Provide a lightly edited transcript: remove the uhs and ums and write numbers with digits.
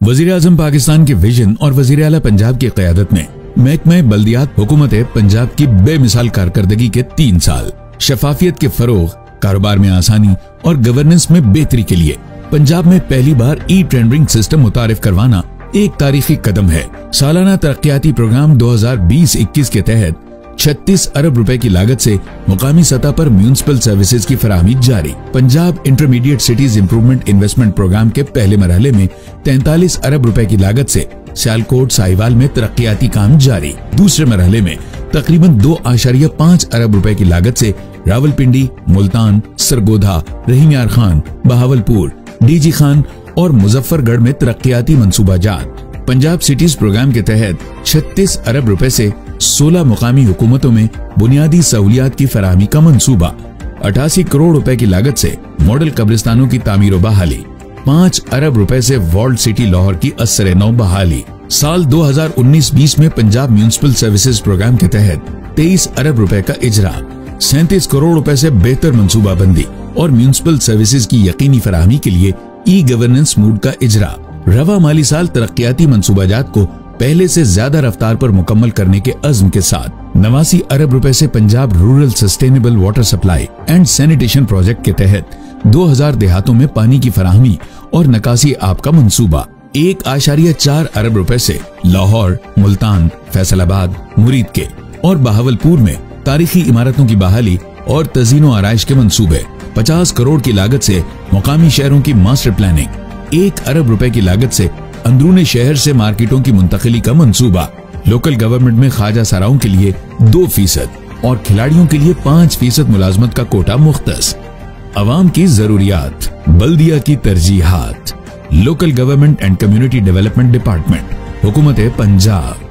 वजीर आजम पाकिस्तान के विजन और वजीर आला पंजाब की क़यादत में महकमा बल्दियात हुकूमत पंजाब की बेमिसाल कारकर्दगी के 3 साल, शफाफियत के फरोग, कारोबार में आसानी और गवर्नेंस में बेहतरी के लिए पंजाब में पहली बार ई टेंडरिंग सिस्टम मुतारिफ करवाना एक तारीखी कदम है। सालाना तरक्याती प्रोग्राम 2020-21 के तहत 36 अरब रुपए की लागत से मुकामी सतह पर म्यूनिसिपल सर्विसेज की फराहमी जारी। Punjab intermediate cities improvement investment programme के पहले मरहले में 43 अरब रुपए की लागत से सियालकोट साहिवाल में तरक्याती काम जारी। दूसरे मरहले में तकरीबन 2.5 अरब रुपए की लागत से रावलपिंडी, मुल्तान, सरगोधा, रहीम यार खान, बहावलपुर, डीजी खान और मुजफ्फरगढ़ में तरक्याती मंसूबाजात। पंजाब सिटीज प्रोग्राम के तहत 36 अरब रुपए से 16 मुकामी हुकूमतों में बुनियादी सहूलियात की फराहमी का मंसूबा। 88 करोड़ रुपए की लागत से मॉडल कब्रिस्तानों की तामीर बहाली। 5 अरब रुपए से वॉल्ड सिटी लाहौर की असर नौ बहाली। साल 2019-20 में पंजाब म्यूनिसिपल सर्विसेज प्रोग्राम के तहत 23 अरब रुपए का इजरा। 37 करोड़ रुपए से बेहतर मंसूबाबंदी और म्यूनिसिपल सर्विसेज की यकीनी फराहमी के लिए ई गवर्नेंस मूड का इजरा। रवा माली साल तरक्याती मंसूबाजात को पहले से ज्यादा रफ्तार पर मुकम्मल करने के अज़्म के साथ 89 अरब रुपए से Punjab rural sustainable water supply and sanitation project के तहत 2000 देहातों में पानी की फराहमी और नकासी आब का मंसूबा। 1.4 अरब रुपए से लाहौर, मुल्तान, फैसलाबाद, मुरीद के और बहावलपुर में तारीखी इमारतों की बहाली और तज़ीनो आराइश के मंसूबे। 50 करोड़ की लागत से मुकामी शहरों की मास्टर प्लानिंग। 1 अरब रुपए की लागत से अंदरूनी शहर से मार्केटों की मुंतकिली का मंसूबा। लोकल गवर्नमेंट में ख्वाजा सराओं के लिए 2% और खिलाड़ियों के लिए 5% मुलाजमत का कोटा मुख्तस। अवाम की जरूरियात, बल्दिया की तरजीहात। Local government and community development department, हुकूमत पंजाब।